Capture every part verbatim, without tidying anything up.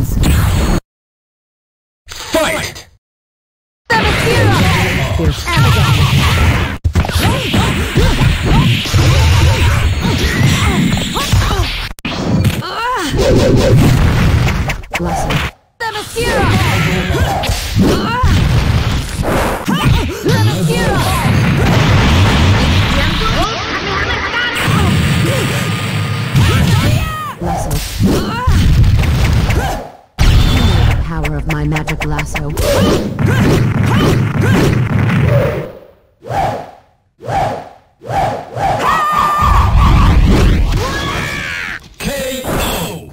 hands. Fight! Fierce Amazon. Blessing. Power of my magic lasso. K O!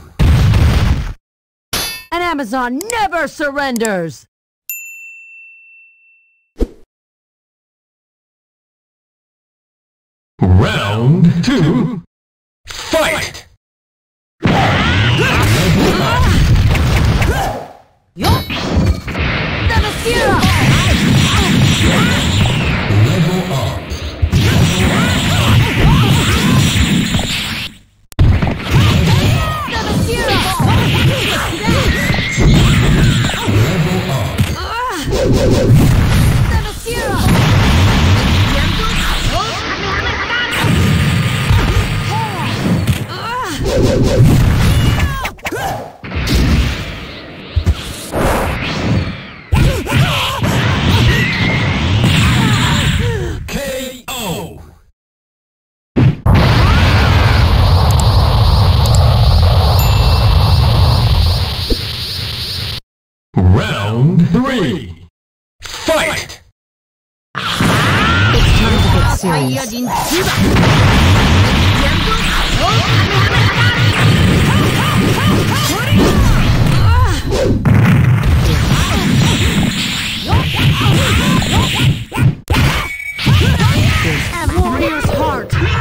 An Amazon never surrenders! Round two, fight! Level up. K O! Round three, fight! It's time to get serious. Warrior's heart.